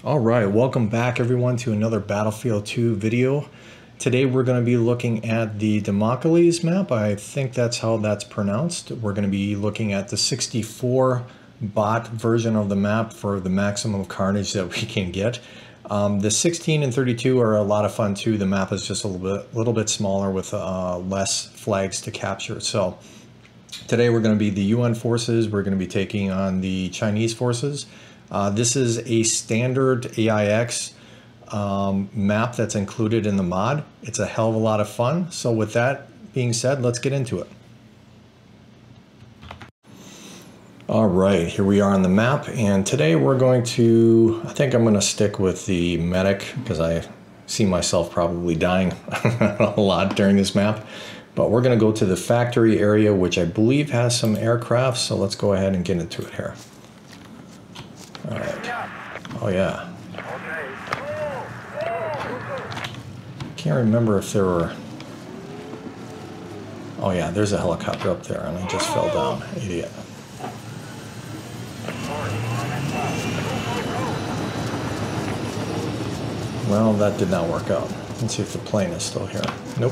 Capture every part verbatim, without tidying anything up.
All right, welcome back everyone to another Battlefield two video. Today we're going to be looking at the Damocles map. I think that's how that's pronounced. We're going to be looking at the sixty-four bot version of the map for the maximum carnage that we can get. Um, the sixteen and thirty-two are a lot of fun too. The map is just a little bit, little bit smaller with uh, less flags to capture. So today we're going to be the U N forces. We're going to be taking on the Chinese forces. Uh, this is a standard A I X um, map that's included in the mod. It's a hell of a lot of fun. So with that being said, let's get into it. All right, here we are on the map, and today we're going to, I think I'm going to stick with the medic because I see myself probably dying a lot during this map. But we're going to go to the factory area, which I believe has some aircraft. So let's go ahead and get into it here. All right. Oh yeah. Can't remember if there were. Oh yeah, there's a helicopter up there, and I just fell down. Idiot. Well, that did not work out. Let's see if the plane is still here. Nope.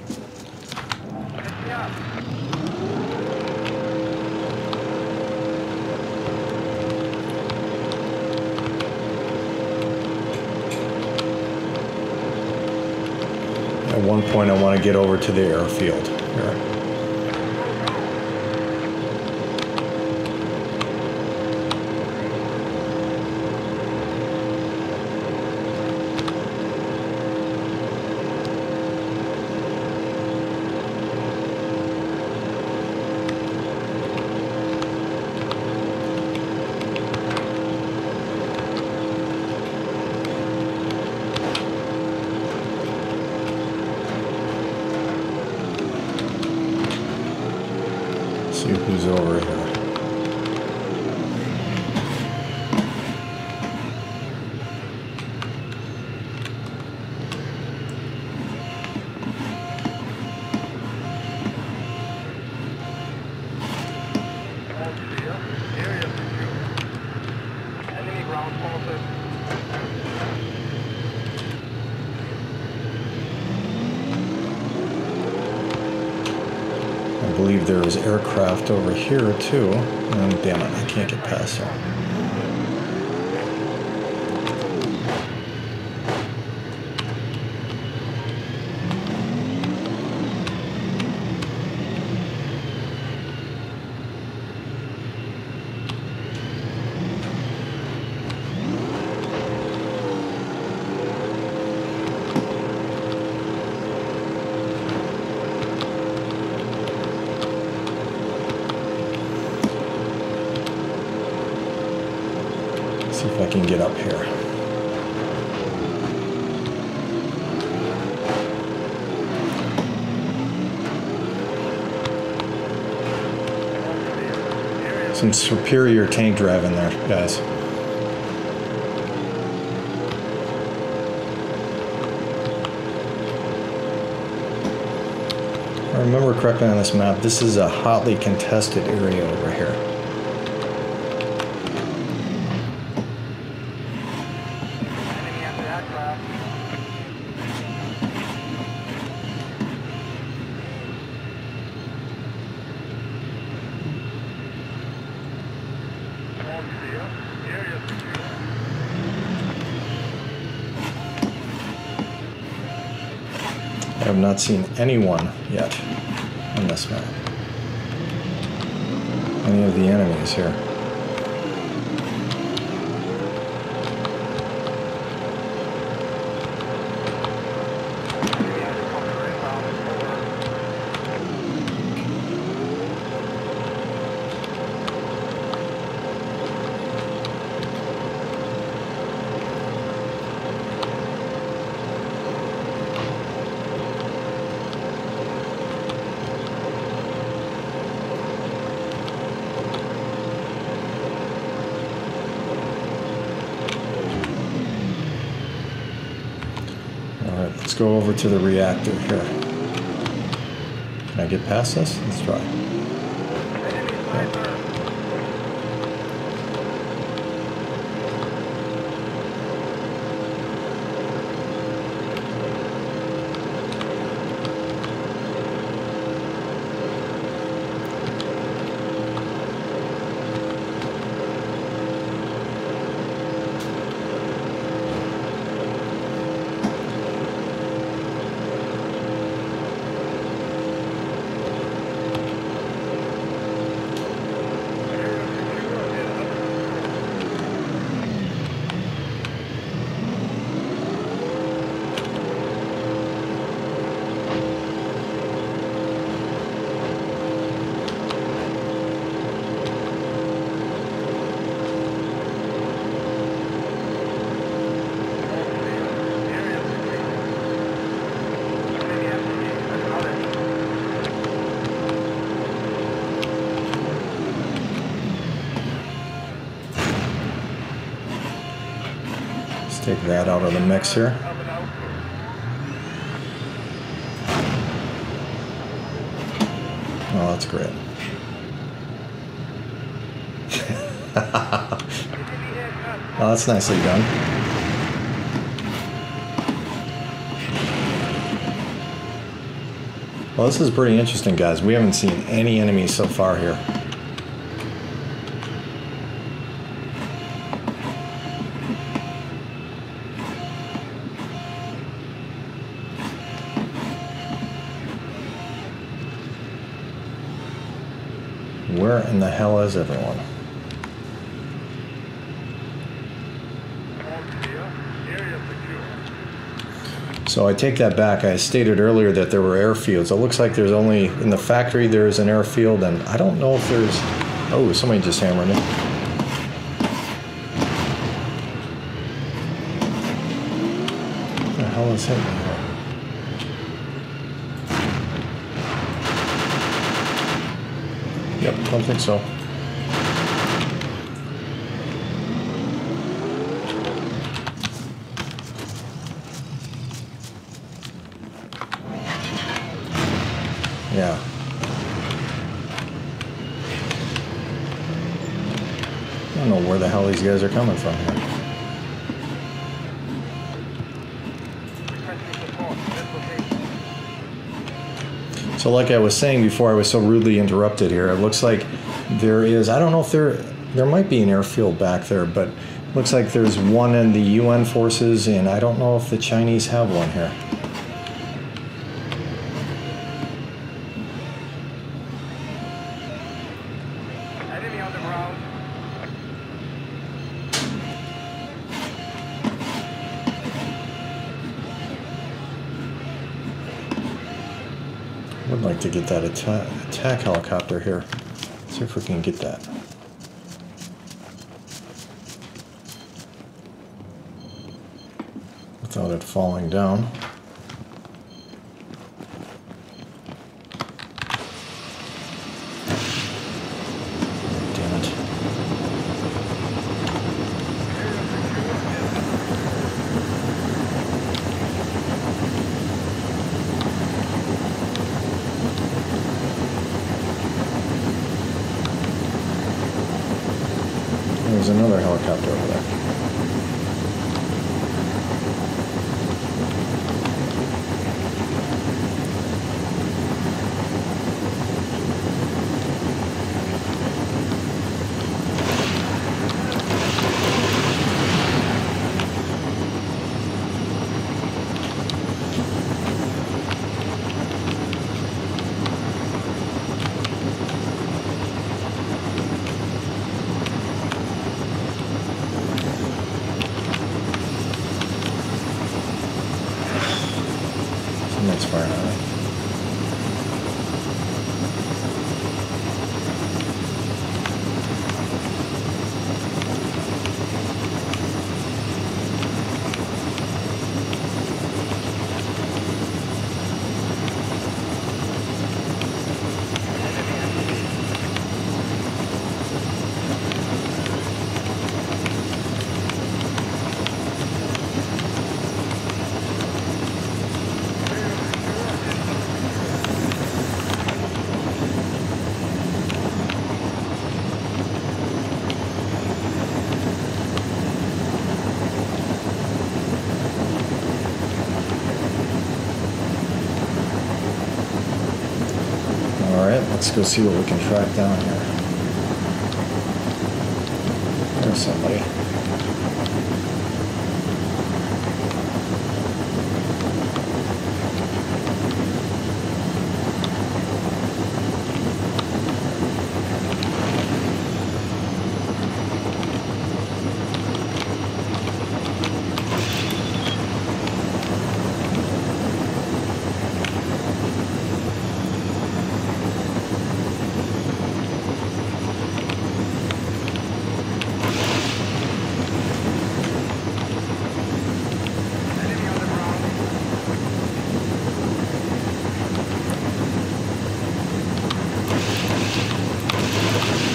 At one point I want to get over to the airfield here. See who's over here. I believe there is aircraft over here too. Oh, damn it, I can't get past them. See if I can get up here. Some superior tank driving there, guys. If I remember correctly on this map, this is a hotly contested area over here. I have not seen anyone yet on this map. Any of the enemies here. Alright, let's go over to the reactor here. Can I get past this? Let's try. Okay. Take that out of the mix here. Oh, that's great. Oh, that's nicely done. Well, this is pretty interesting, guys. We haven't seen any enemies so far here. Where in the hell is everyone? So I take that back. I stated earlier that there were airfields. It looks like there's only, in the factory there's an airfield, and I don't know if there's, oh, somebody just hammered me. What the hell is hitting me here? Yep, don't think so. Yeah. I don't know where the hell these guys are coming from here. So like I was saying before I was so rudely interrupted here, it looks like there is, I don't know if there, there might be an airfield back there, but it looks like there's one in the U N forces, and I don't know if the Chinese have one here. I would like to get that atta attack helicopter here. See if we can get that. Without it falling down. Damn it. There's another helicopter over there. Something's firing at it. Let's go see what we can track down here. There's somebody.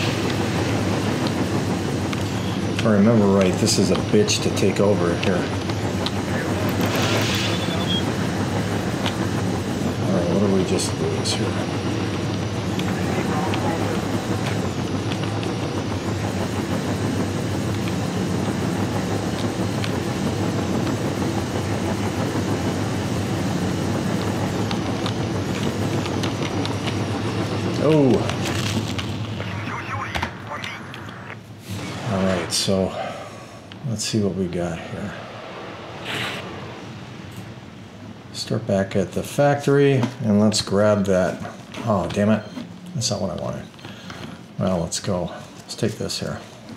If I remember right, this is a bitch to take over here. just lose here. Oh. All right, so let's see what we got here. Start back at the factory and let's grab that. Oh, damn it. That's not what I wanted. Well, let's go. Let's take this here.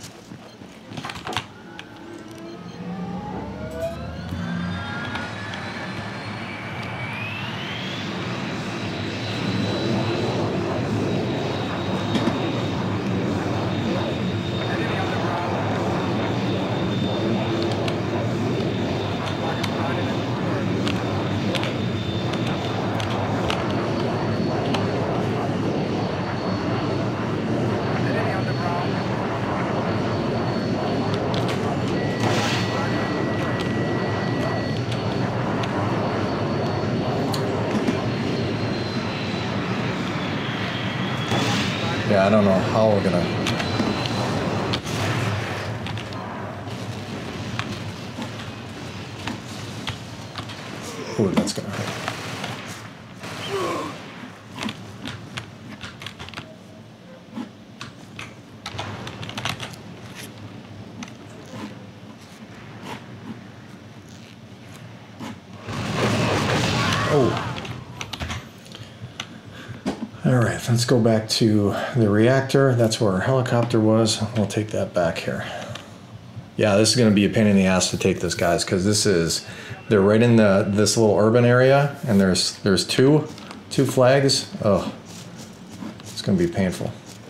Yeah, I don't know how we're gonna. Ooh, that's gonna hurt. Oh. All right, let's go back to the reactor. That's where our helicopter was. We'll take that back here. Yeah, this is going to be a pain in the ass to take this, guys, because this is, they're right in the this little urban area, and there's there's two two flags. Oh, it's going to be painful.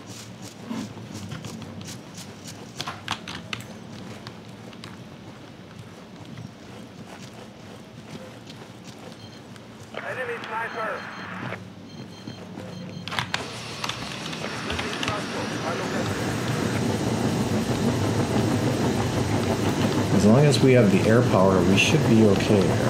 Enemy sniper. As long as we have the air power, we should be okay here.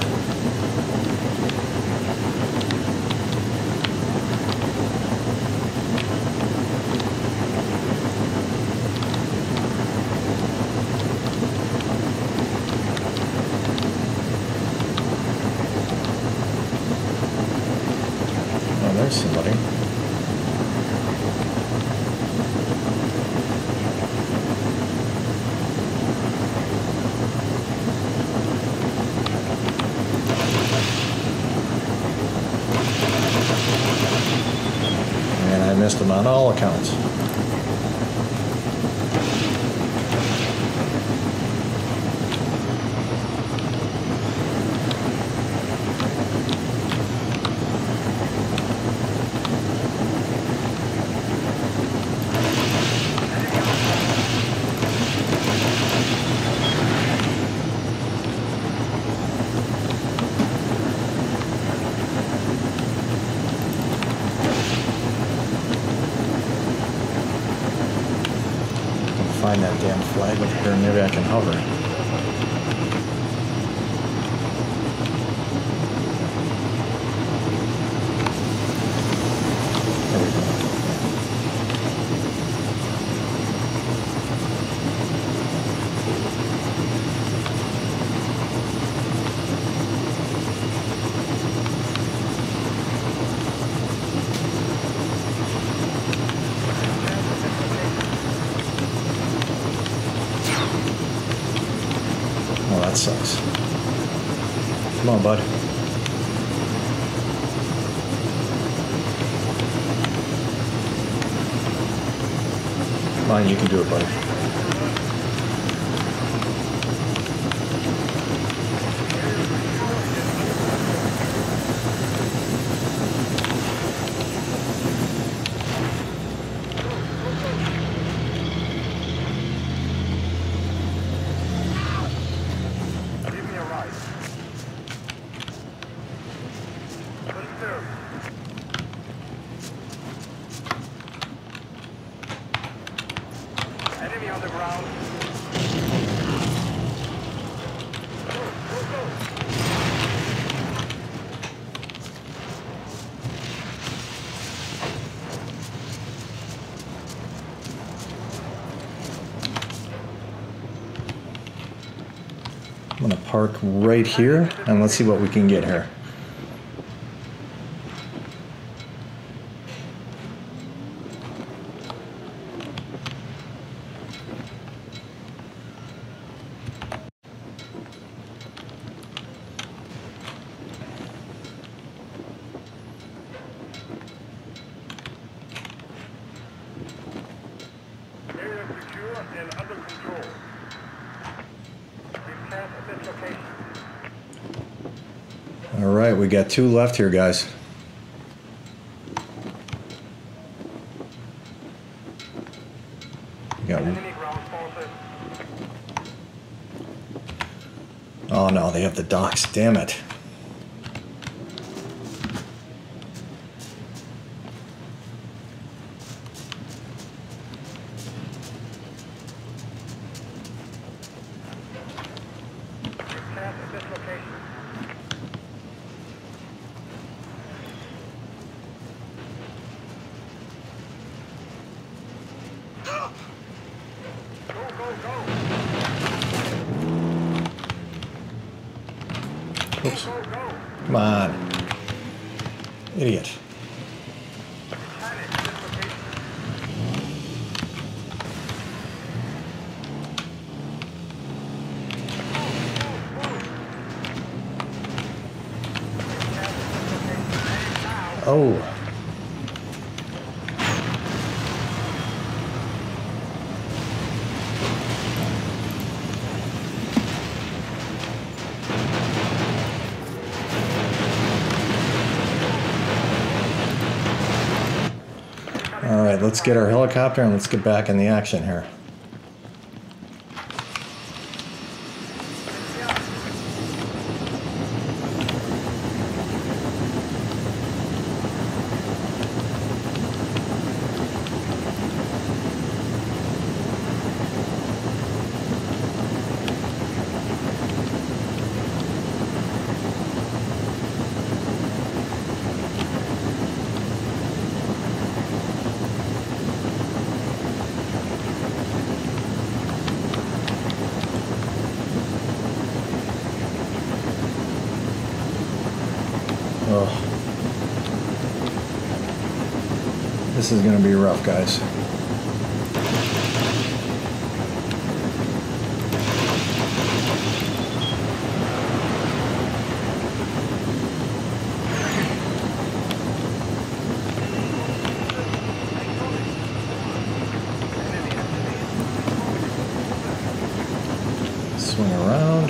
Oh, there's somebody. And I missed him on all accounts. Find that damn flag up here, maybe I can hover. There we go. Oh, that sucks. Come on, bud. Come on, you can do it, buddy. Enemy park right here, and let's see what we can get here. All right, we got two left here, guys. We got one. Oh no, they have the docks, damn it. Oops. Come on. Idiot. Oh. All right, let's get our helicopter and let's get back in the action here. Oh. This is going to be rough, guys. Swing around.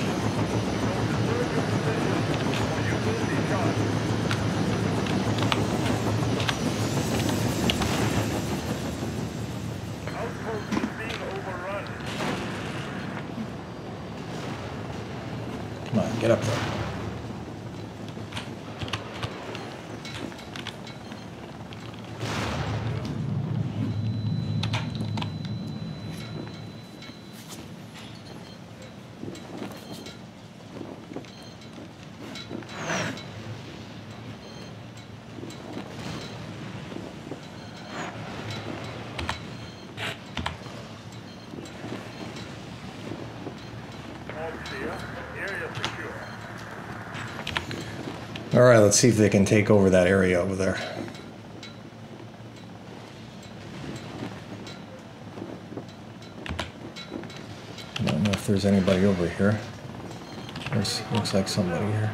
Come on, get up there. All right, let's see if they can take over that area over there. I don't know if there's anybody over here. There's, looks like somebody here.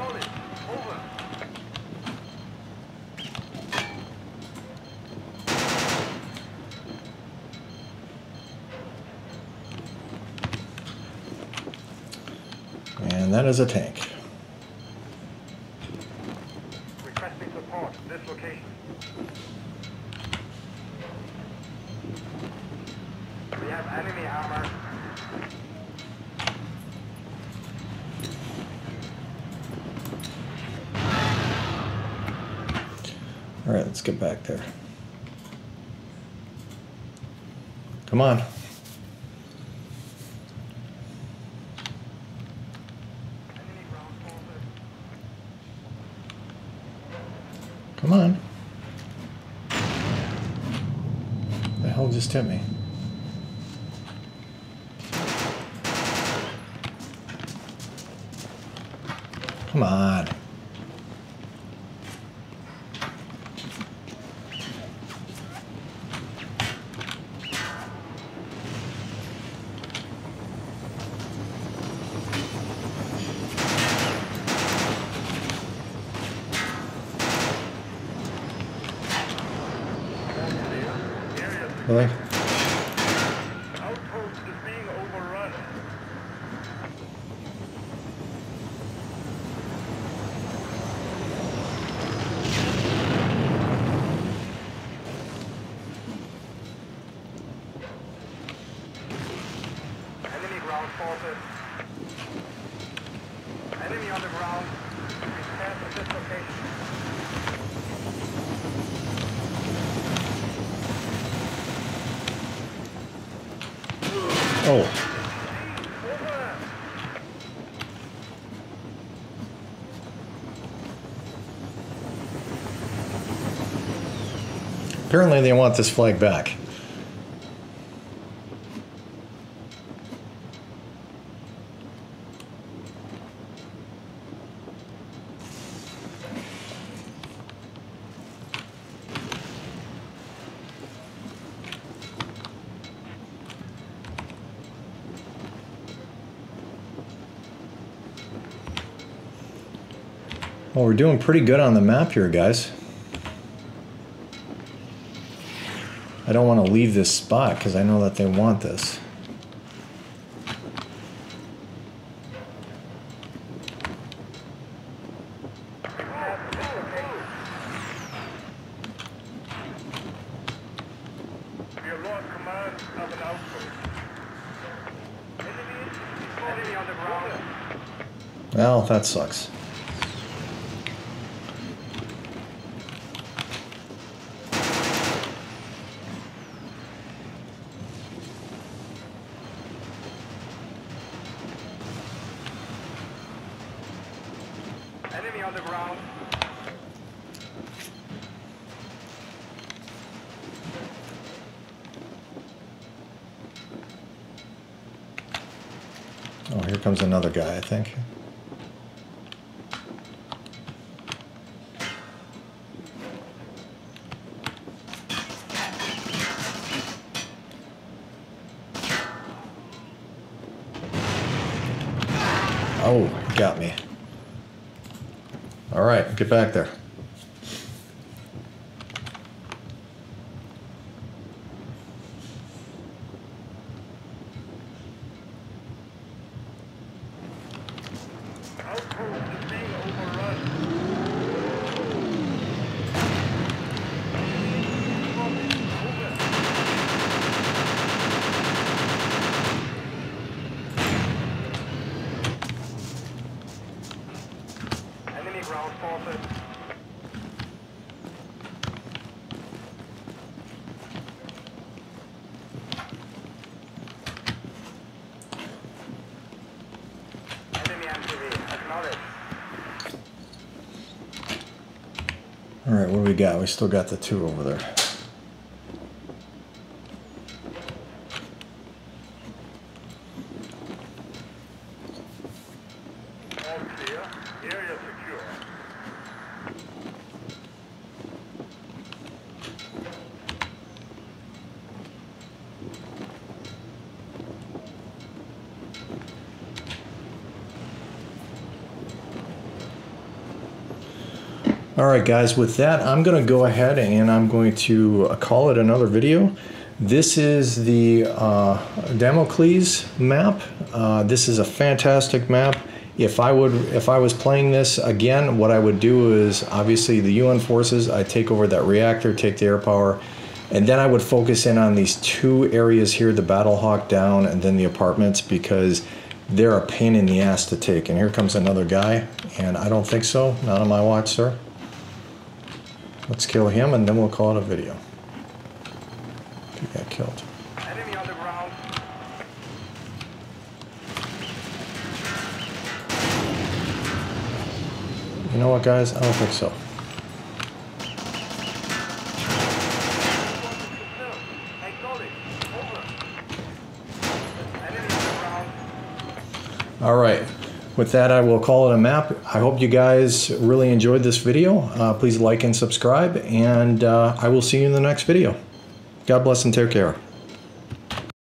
And that is a tank. Requesting support at this location. We have enemy armor. All right, let's get back there. Come on. Come on. The hell just hit me? Come on. Really? Outpost is being overrun. Enemy ground forces. Enemy on the ground. Prepare for dislocation. Oh. Apparently they want this flag back. Well, we're doing pretty good on the map here, guys. I don't want to leave this spot because I know that they want this. Well, that sucks. Enemy on the ground. Oh, here comes another guy, I think. Oh, got me. All right, get back there. Outpost is being overrun. Enemy ground forces. Enemy M T V, acknowledged. All right, what do we got? We still got the two over there. All clear. Area secure. All right, guys, with that, I'm going to go ahead and I'm going to call it another video. This is the uh, Damocles map. Uh, this is a fantastic map. If I would, if I was playing this again, what I would do is obviously the U N forces. I take over that reactor, take the air power, and then I would focus in on these two areas here: the Battle Hawk down, and then the apartments, because they're a pain in the ass to take. And here comes another guy, and I don't think so. Not on my watch, sir. Let's kill him, and then we'll call it a video. He got killed. Enemy on the ground. You know what, guys? I don't think so. Acknowledged. Over. Enemy on the ground. All right. with that, I will call it a map. I hope you guys really enjoyed this video. Uh, please like and subscribe, and uh, I will see you in the next video. God bless and take care.